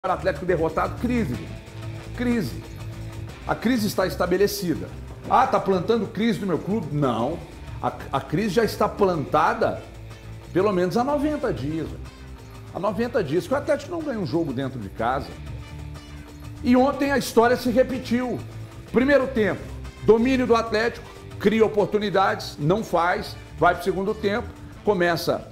Atlético derrotado, crise. Crise. A crise está estabelecida. Ah, está plantando crise no meu clube? Não. A crise já está plantada pelo menos há 90 dias. Há 90 dias que o Atlético não ganha um jogo dentro de casa. E ontem a história se repetiu. Primeiro tempo, domínio do Atlético, cria oportunidades, não faz, vai para o segundo tempo, começa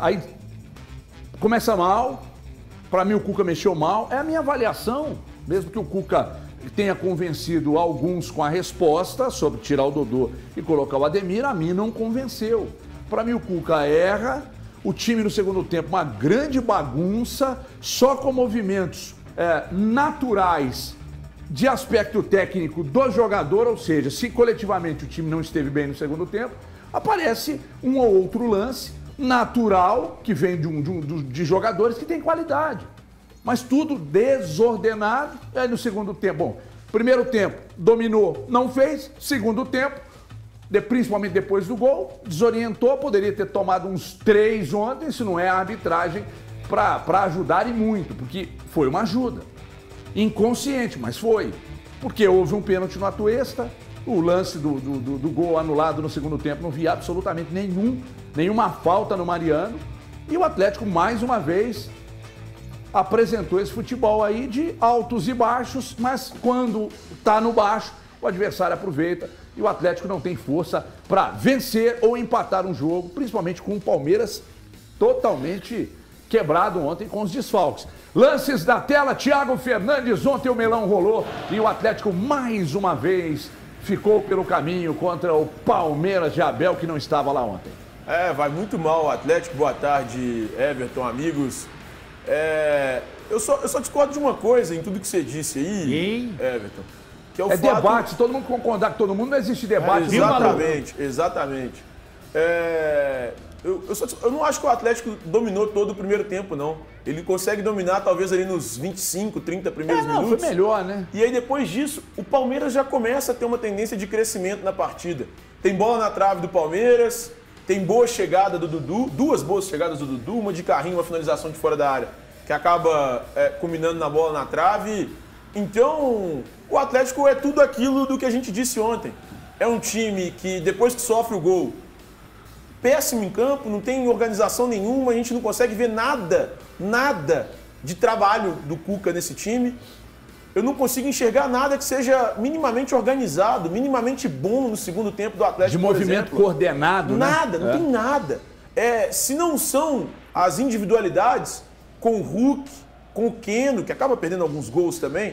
mal. Para mim o Cuca mexeu mal, é a minha avaliação, mesmo que o Cuca tenha convencido alguns com a resposta sobre tirar o Dodô e colocar o Ademir, a mim não convenceu. Para mim o Cuca erra, o time no segundo tempo uma grande bagunça, só com movimentos naturais de aspecto técnico do jogador, ou seja, se coletivamente o time não esteve bem no segundo tempo, aparece um ou outro lance natural, que vem de jogadores que têm qualidade. Mas tudo desordenado. E aí no segundo tempo, bom, primeiro tempo dominou, não fez. Segundo tempo, principalmente depois do gol, desorientou. Poderia ter tomado uns 3 ontem, se não é a arbitragem, para ajudar e muito. Porque foi uma ajuda. Inconsciente, mas foi. Porque houve um pênalti no Atuesta. O lance do gol anulado no segundo tempo, não vi absolutamente nenhuma falta no Mariano. E o Atlético, mais uma vez, apresentou esse futebol aí de altos e baixos, mas quando está no baixo, o adversário aproveita e o Atlético não tem força para vencer ou empatar um jogo, principalmente com o Palmeiras totalmente quebrado ontem com os desfalques. Lances da tela, Thiago Fernandes, ontem o melão rolou e o Atlético mais uma vez ficou pelo caminho contra o Palmeiras de Abel, que não estava lá ontem. Vai muito mal o Atlético. Boa tarde, Everton, amigos. Eu só discordo de uma coisa em tudo que você disse aí, Everton. Que é o fato... debate, se todo mundo concordar com todo mundo, não existe debate. Exatamente. Eu não acho que o Atlético dominou todo o primeiro tempo, não. Ele consegue dominar talvez ali nos 25, 30 primeiros minutos. Foi melhor, né? E aí depois disso, o Palmeiras já começa a ter uma tendência de crescimento na partida. Tem bola na trave do Palmeiras, tem boa chegada do Dudu, 2 boas chegadas do Dudu, uma de carrinho, uma finalização de fora da área, que acaba culminando na bola na trave. Então, o Atlético é tudo aquilo do que a gente disse ontem. É um time que depois que sofre o gol, péssimo em campo, não tem organização nenhuma, a gente não consegue ver nada de trabalho do Cuca nesse time. Eu não consigo enxergar nada que seja minimamente organizado, minimamente bom no segundo tempo do Atlético, de movimento coordenado, nada, né? Não tem nada. Se não são as individualidades, com o Hulk, com o Keno, que acaba perdendo alguns gols também,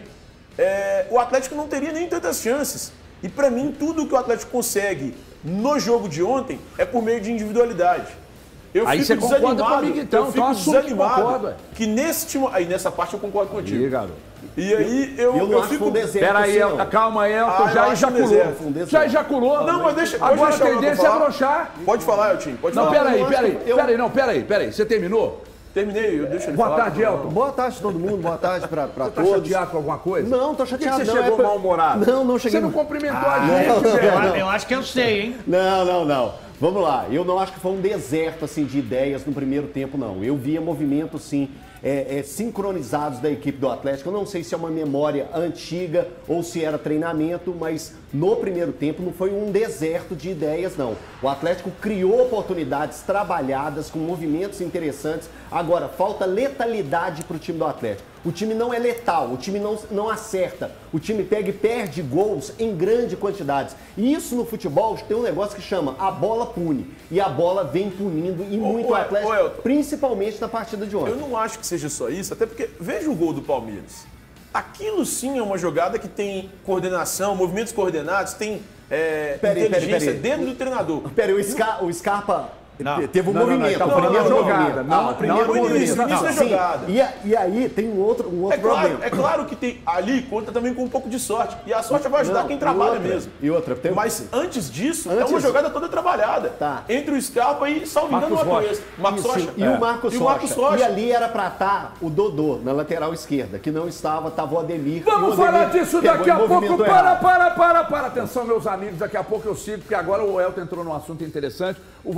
o Atlético não teria nem tantas chances. E para mim, tudo que o Atlético consegue no jogo de ontem é por meio de individualidade. Aí você concorda comigo então, então desanimado que nesse time... Aí nessa parte eu concordo contigo. Aí, garoto. E aí eu fico... Pera aí, calma, Elton, já ejaculou. Já ejaculou. Não, mas deixa... Agora a tendência é broxar. Pode falar, Elton, pode falar. Não, peraí. Você terminou? Terminei, deixa ele falar. Boa tarde, Elton. Boa tarde a todo mundo, boa tarde pra todos. Tá chateado com alguma coisa? Não, tô chateado. Por que você chegou mal-humorado? Não cheguei. Você não cumprimentou a gente, velho. Eu acho que eu sei, hein? Não. Vamos lá, eu não acho que foi um deserto assim, de ideias no primeiro tempo, não. Eu via movimentos, sim, sincronizados da equipe do Atlético. Eu não sei se é uma memória antiga ou se era treinamento, mas no primeiro tempo não foi um deserto de ideias, não. O Atlético criou oportunidades trabalhadas, com movimentos interessantes. Agora, falta letalidade para o time do Atlético. O time não é letal, o time não acerta. O time pega e perde gols em grande quantidade. E isso no futebol tem um negócio que chama a bola pune. E a bola vem punindo e muito o Atlético, principalmente na partida de ontem. Eu não acho que seja só isso, até porque veja o gol do Palmeiras. Aquilo sim é uma jogada que tem coordenação, movimentos coordenados, tem inteligência dentro do treinador. O Scarpa... Teve um movimento. Não, primeira jogada. No início da jogada. E aí tem um outro problema. É claro que tem ali conta também com um pouco de sorte. E a sorte vai ajudar quem trabalha mesmo. Mas antes disso, é uma jogada toda trabalhada. Entre o Scarpa e, salvo engano, o Marcos Rocha. E o Marcos Rocha. E ali era pra estar o Dodô na lateral esquerda, que não estava o Ademir. Vamos falar disso daqui a pouco. Para. Atenção, meus amigos, daqui a pouco eu sigo, porque agora o Elton entrou num assunto interessante. O Valu já mexeu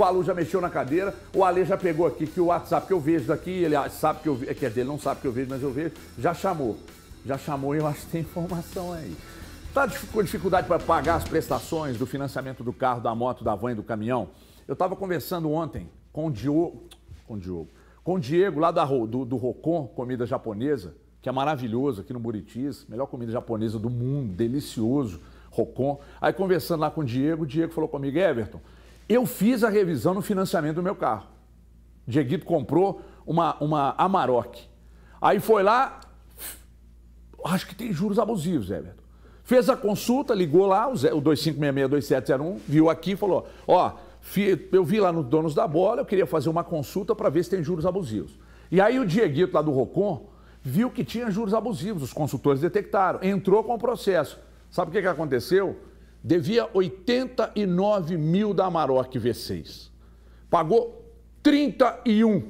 mexeu na cadeira, o Ale já pegou aqui, que o WhatsApp que eu vejo daqui, ele sabe que eu vejo, quer dizer, ele não sabe que eu vejo, mas eu vejo, já chamou e eu acho que tem informação aí. Tá com dificuldade para pagar as prestações do financiamento do carro, da moto, da van e do caminhão? Eu estava conversando ontem com o Diego lá do Rocon, comida japonesa, que é maravilhoso aqui no Buritis, melhor comida japonesa do mundo, delicioso, Rocon. Aí conversando lá com o Diego falou comigo, Everton, eu fiz a revisão no financiamento do meu carro. Dieguito comprou uma Amarok. Aí foi lá, acho que tem juros abusivos, Everton. Fez a consulta, ligou lá, o 25662701, viu aqui e falou, ó, eu vi lá nos Donos da Bola, eu queria fazer uma consulta para ver se tem juros abusivos. E aí o Dieguito lá do Rocon viu que tinha juros abusivos, os consultores detectaram, entrou com o processo. Sabe o que aconteceu? Devia 89 mil da Amarok V6. Pagou 31.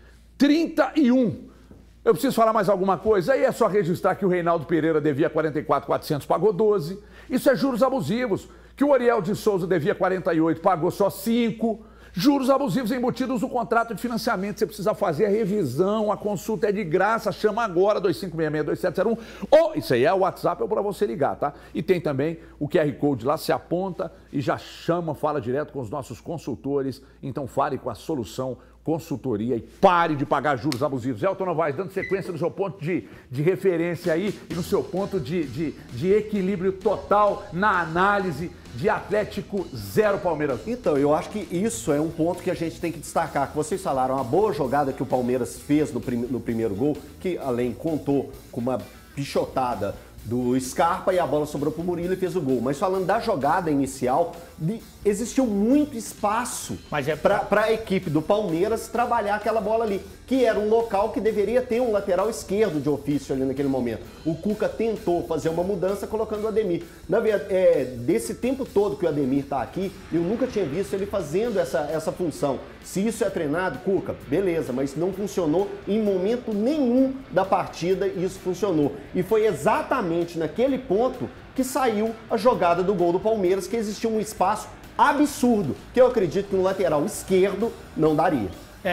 31. Eu preciso falar mais alguma coisa? Aí é só registrar que o Reinaldo Pereira devia 44.400, pagou 12. Isso é juros abusivos. Que o Ariel de Souza devia 48, pagou só 5. Juros abusivos embutidos no contrato de financiamento. Você precisa fazer a revisão, a consulta é de graça. Chama agora 25662701. Ou, isso aí é o WhatsApp, é para você ligar, tá? E tem também o QR Code lá, se aponta e já chama, fala direto com os nossos consultores. Então fale com a Solução Consultoria e pare de pagar juros abusivos. Elton Novaes, dando sequência no seu ponto de referência aí e no seu ponto de equilíbrio total na análise de Atlético 0 Palmeiras. Então, eu acho que isso é um ponto que a gente tem que destacar, que vocês falaram, a boa jogada que o Palmeiras fez no primeiro gol, que além contou com uma pichotada do Scarpa e a bola sobrou pro Murilo e fez o gol. Mas falando da jogada inicial, existiu muito espaço para a equipe do Palmeiras trabalhar aquela bola ali, que era um local que deveria ter um lateral esquerdo de ofício ali naquele momento. O Cuca tentou fazer uma mudança colocando o Ademir. Na verdade, desse tempo todo que o Ademir está aqui, eu nunca tinha visto ele fazendo essa função. Se isso é treinado, Cuca, beleza, mas não funcionou em momento nenhum da partida, isso funcionou. E foi exatamente naquele ponto que saiu a jogada do gol do Palmeiras, que existia um espaço absurdo, que eu acredito que um lateral esquerdo não daria.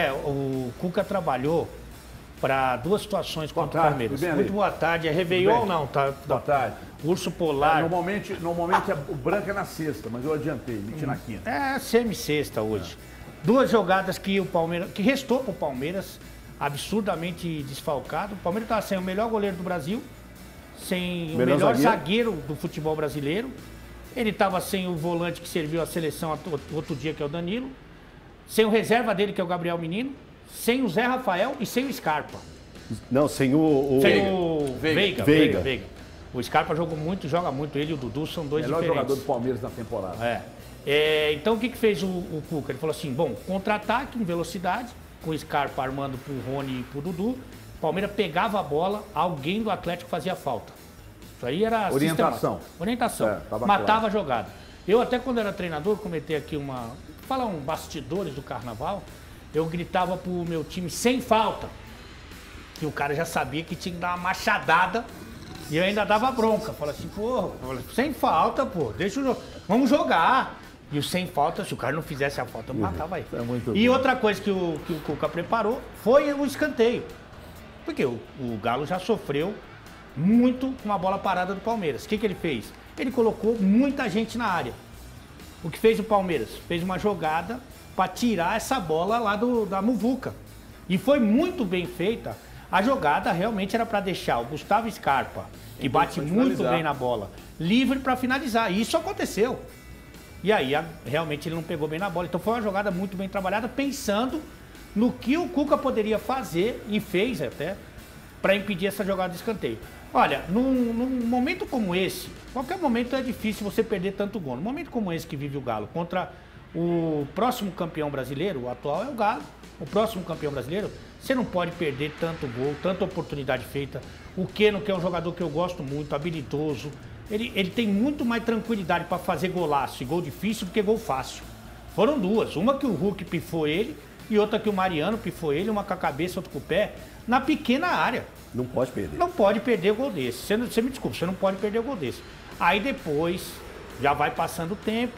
O Cuca trabalhou para duas situações contra o Palmeiras. Muito boa tarde. É Réveillon ou não? Boa tarde. Urso Polar. Normalmente o branco é na sexta, mas eu adiantei, meti na quinta. É semi-sexta hoje. Duas jogadas que o Palmeiras, que restou para o Palmeiras, absurdamente desfalcado. O Palmeiras estava sem o melhor goleiro do Brasil, sem o melhor zagueiro do futebol brasileiro. Ele estava sem o volante que serviu a seleção outro dia, que é o Danilo. Sem o reserva dele, que é o Gabriel Menino. Sem o Zé Rafael e sem o Scarpa. Não, sem o Veiga. O Scarpa joga muito, ele e o Dudu são dois melhor diferentes. Jogador do Palmeiras na temporada. Então o que fez o Cuca? Ele falou assim, bom, contra-ataque em velocidade, com o Scarpa armando pro Rony e pro Dudu. O Palmeiras pegava a bola, alguém do Atlético fazia falta. Isso aí era orientação. Matava claro a jogada. Eu até quando era treinador, comentei aqui falar bastidores do carnaval, eu gritava pro meu time sem falta. Que o cara já sabia que tinha que dar uma machadada e eu ainda dava bronca. Falei assim, sem falta, deixa o jogo. Vamos jogar. E o sem falta, se o cara não fizesse a falta, eu matava ele. E outra coisa que o Cuca preparou foi o escanteio. Porque o Galo já sofreu muito com a bola parada do Palmeiras. O que ele fez? Ele colocou muita gente na área. O que fez o Palmeiras? Fez uma jogada para tirar essa bola lá da muvuca. E foi muito bem feita. A jogada realmente era para deixar o Gustavo Scarpa, que bate muito bem na bola, livre para finalizar. E isso aconteceu. E aí, realmente, ele não pegou bem na bola. Então foi uma jogada muito bem trabalhada, pensando no que o Cuca poderia fazer, e fez até, para impedir essa jogada de escanteio. Olha, num momento como esse, qualquer momento é difícil você perder tanto gol. Num momento como esse que vive o Galo, contra o próximo campeão brasileiro, o atual é o Galo, o próximo campeão brasileiro, você não pode perder tanto gol, tanta oportunidade feita. O Keno, que é um jogador que eu gosto muito, habilidoso, ele tem muito mais tranquilidade para fazer golaço e gol difícil do que gol fácil. Foram duas, uma que o Hulk pifou ele e outra que o Mariano pifou ele, uma com a cabeça, outra com o pé, na pequena área. Não pode perder. Não pode perder o gol desse. Você me desculpa, você não pode perder o gol desse. Aí depois, já vai passando o tempo,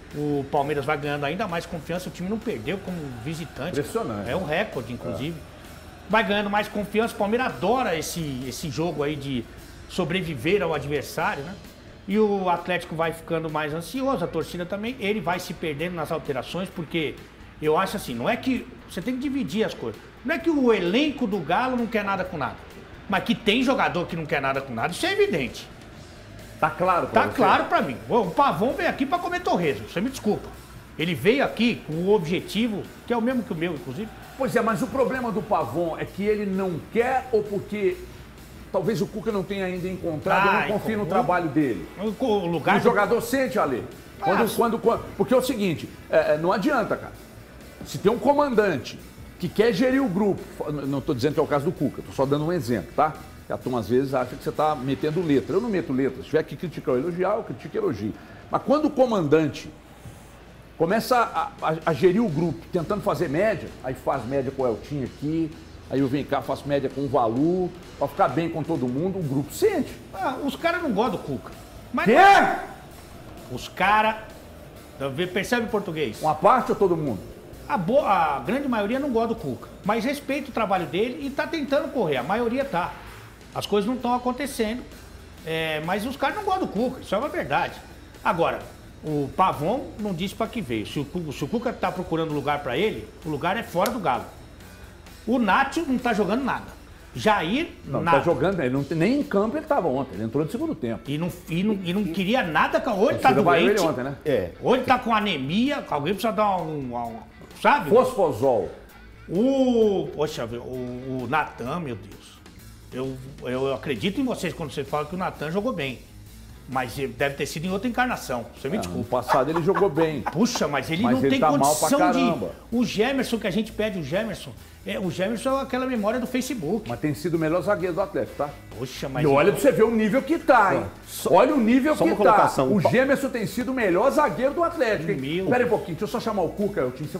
O Palmeiras vai ganhando ainda mais confiança. O time não perdeu como visitante. Impressionante. É um recorde, inclusive. Vai ganhando mais confiança. O Palmeiras adora esse jogo aí de sobreviver ao adversário, né? E o Atlético vai ficando mais ansioso, a torcida também. Ele vai se perdendo nas alterações, porque eu acho assim, não é que... Você tem que dividir as coisas. Não é que o elenco do Galo não quer nada com nada. Mas que tem jogador que não quer nada com nada, isso é evidente. Tá claro pra Tá você? claro pra mim. O Pavão veio aqui pra comer torresmo, você me desculpa. Ele veio aqui com o objetivo, que é o mesmo que o meu, inclusive. Pois é, mas o problema do Pavon é que ele não quer ou porque talvez o Cuca não tenha ainda encontrado, eu não confio no trabalho dele. O lugar O jogador sente, Ale. Porque é o seguinte, não adianta, cara. Se tem um comandante que quer gerir o grupo, não estou dizendo que é o caso do Cuca, estou só dando um exemplo, tá? Que a turma às vezes acha que você está metendo letra. Eu não meto letra. Se tiver que criticar ou elogiar, eu critico e elogio. Mas quando o comandante começa a gerir o grupo, tentando fazer média, aí faz média com o Eltinho aqui, aí eu venho cá, faço média com o Valu, para ficar bem com todo mundo, o grupo sente. Os caras não gostam do Cuca. Mas Quê? os caras... Percebe o português? Uma parte ou todo mundo? A grande maioria não gosta do Cuca, mas respeita o trabalho dele e tá tentando correr, a maioria tá. As coisas não estão acontecendo, mas os caras não gostam do Cuca, isso é uma verdade. Agora, o Pavon não disse para que veio. Se o Cuca tá procurando lugar para ele, o lugar é fora do Galo. O Nacho não tá jogando nada. Jair, Não, nada. tá jogando, ele não, nem em campo ele estava ontem, ele entrou no segundo tempo. E não queria nada, ou ele tá Ele vai ver doente, ele ontem, né? ou ele tá com anemia, alguém precisa dar sabe? Fosfosol. Poxa, o Natan, meu Deus. Eu acredito em vocês quando você fala que o Natan jogou bem. Mas ele deve ter sido em outra encarnação. Você me No desculpa. passado ele jogou bem. Puxa, mas ele Mas não ele tem tá mal pra condição caramba. de... O Gemerson, que a gente pede, o Gemerson é aquela memória do Facebook. Mas tem sido o melhor zagueiro do Atlético, tá? Poxa, mas... E olha pra você ver o nível que tá, hein? Olha o nível só que uma tá. colocação. O Gemerson tem sido o melhor zagueiro do Atlético, hein? Meu. Pera aí um pouquinho, deixa eu só chamar o Cuca,